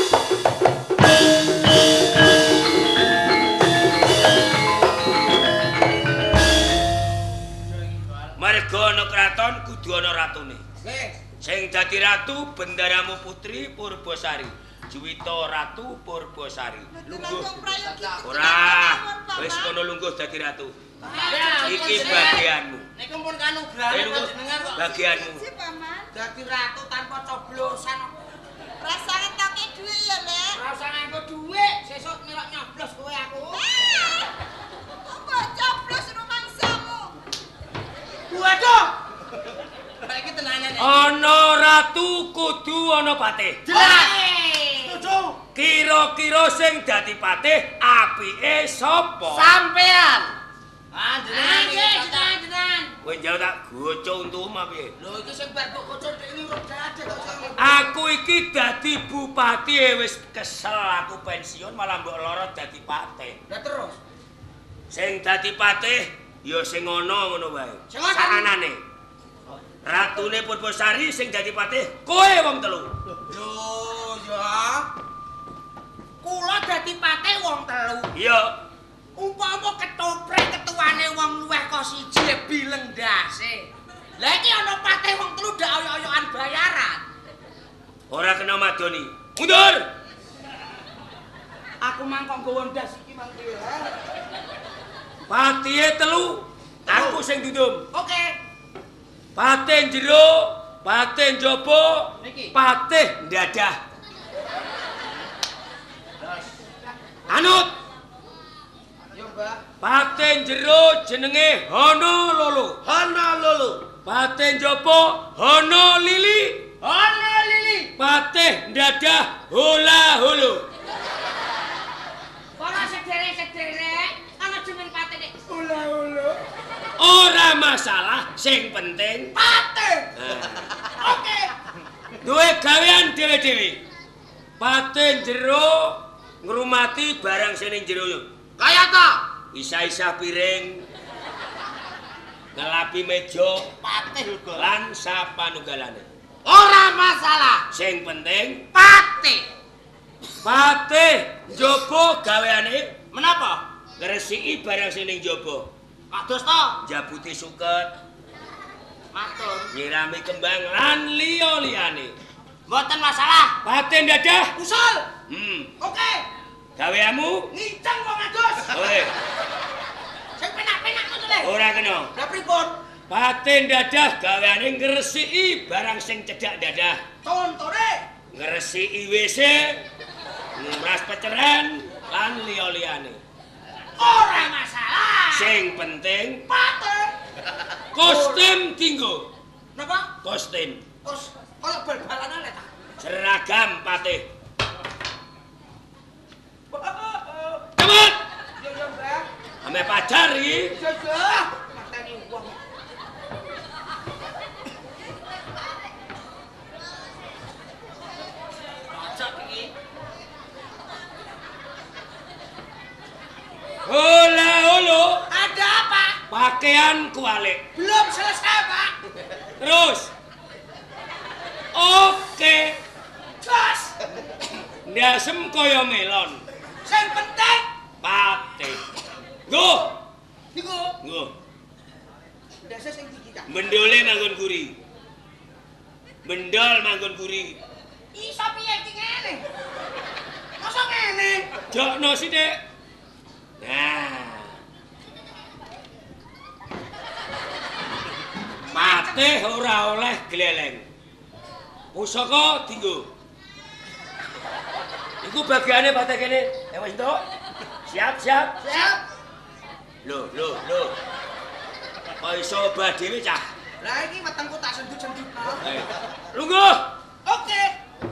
Merga ana kraton kudu ana ratune. Sing dadi ratu Bendaramu Putri Purbasari. Juwita Ratu Purbasari. Lungguh. Ora, wis kono lungguh dadi ratu. Iki bagianmu. Niku pun kanugrahan panjenengan kok. Bagianmu. Si Paman, Dadi ratu tanpa coblosan. rasa ngetoke dhuwit ya, Lek. Ora usah nganggo dhuwit, sesuk melok nyoblos kowe aku. Apa coblos rumangsamu? Waduh. Saiki tenanan iki. Ana ratu kudu ana patih. Jelas. Setuju. Kira-kira sing dadi patih apike sapa? Sampean. Jenengan jenengan. Kowe jauh tak goco untukmu piye? Lho iki sing bar kok kocok iki urip dadi kok sing. Aku iki dadi bupati wis kesel aku pensiun malah mbok lara dadi patih. Lah terus. Sing dadi patih ya sing ana ngono wae. Sing ana? Sakanane. Ratune Purbasari sing dadi patih kowe wong telu. Lho ya. Kula dadi patih wong telu. Iya. Umpama ketoprak ketuane wong luweh kok siji bileng ndase. Lah iki ana patih wong telu ndak oyok-oyokan bayaran. Ora kena madoni. Mundur. Aku mangkok nggawa ndas iki mangke. Patihe telu, aku sing dudum. Oke. Patih jero, patih njaba, Niki. patih ndadah. Anut. Yo, Mbak. Patih jero jenenge Honolulu. Honolulu. Patih njaba Honolili. Honolili. Patih ndadah hula hulu. Para sederek-sederek ana jeneng patih nek ula-ula. Ora masalah, sing penting Patih. Oke. duwe gawean dhewe-dhewe. Patih jero ngrumati barang sing ning jero. Kaya ta? Isa-isa piring, ngelapi meja, Patih uga. lan sapanunggalane. Ora masalah. Sing penting Patih. patih njaba gaweane Menapa? ngresiki barang sing ning njaba. Kados ta? Jabuti suket, Matur. nyirami kembang lan liya-liyane. Mboten masalah. Patih ndadah. Usul. Oke. Gaweanmu? Nginceng wong adus. Oke. Sing penak-penak ngono le. Ora kena. Lah pripun? Patih ndadah gaweane ngresiki barang sing cedhak dadah. Contone. Ngresiki WC, nguras peceran lan liya-liyane. Ora masalah. Sing penting Patih. kostum dinggo. Napa? Kostum. Kos kaya bal-balanan le ta. Seragam patih. Cepet. Yo yo, Mbak. Ame pacar iki. Yo yo. Mateni wong. Cocok iki. Hola holo. Ada apa? Pakaian kualik. Belum selesai, Pak. Terus. Oke. Gas. Ndasem kaya melon. Sing penting Patih. Nggo. niku Nggo. ndase sing iki ta. Mendole manggon guri. Mendol manggon guri. Iso piye iki ngene? Masa ngene? Jokno sithik. Nah. Patih ora oleh gleleng. Pusaka dinggo. Iku bagiane patih kene. Wis entuk. Siap. Siap. Lho. Kok iso obah dhewe cah? Lah iki wetengku tak sendut-sendutno. Lungguh. Oke.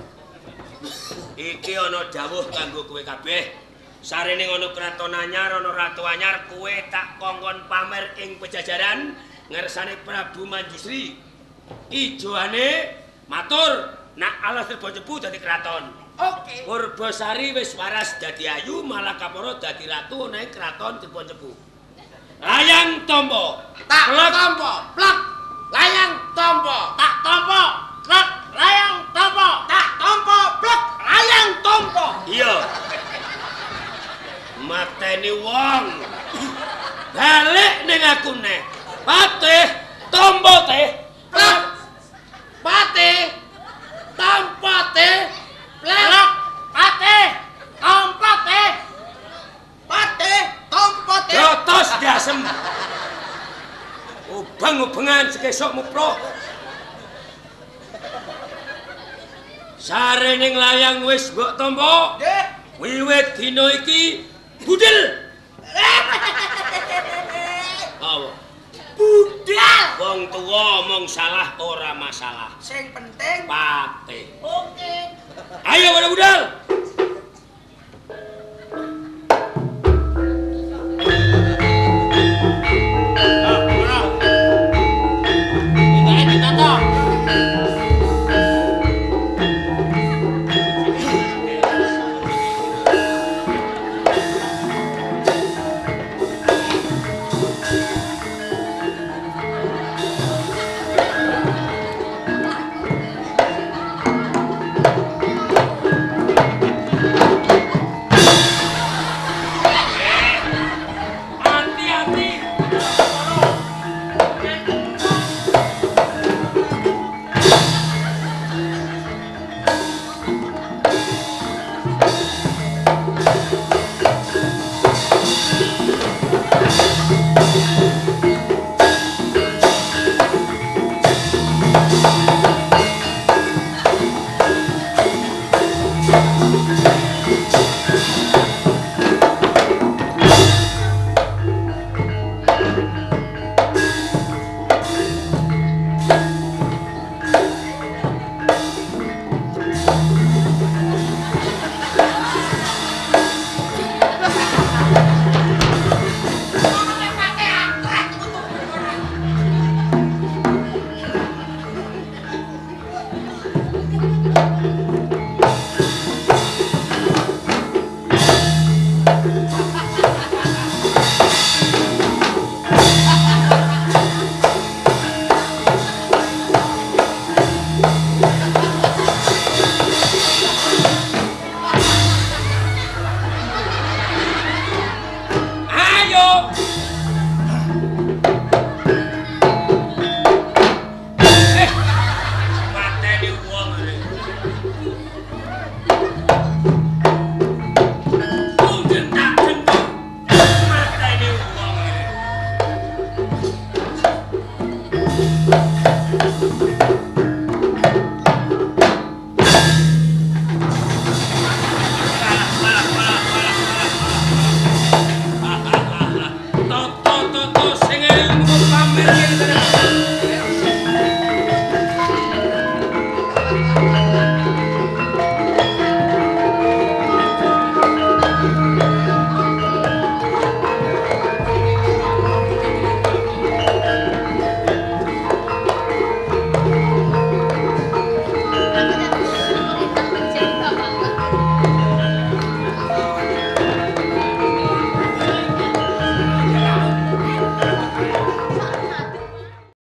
Iki ana dawuh kanggo kowe kabeh. Sarene ana kraton anyar, ana ratu anyar, kowe tak kongkon pamer ing pejajaran ngersane Prabu Manjusri. Ijoane matur nak alas Cirebon Cepu dadi kraton. Oke. Purbasari wis waras dadi ayu, Malakapura dadi ratu ning kraton Cirebon Cepu. Layang tampa. Tak tampa. Plak. Layang tompo. Tak tompo. Plek layang tompo. Tak tompo. Plek layang tompo. Iya. Mateni wong. Balik ning aku neh. Patih tompo teh. Plek. Patih tompo teh. Plek. Patih tompo teh. Patih tompo teh. Jotos dasem. Ubang-ubangan sekesok mupro. Sarening layang wis mbok tompo. Nggih. Wiwit dina iki budel. Apa? Budal. Wong tuwa omong salah ora masalah. Sing penting patih. Oke. Ayo pada budal.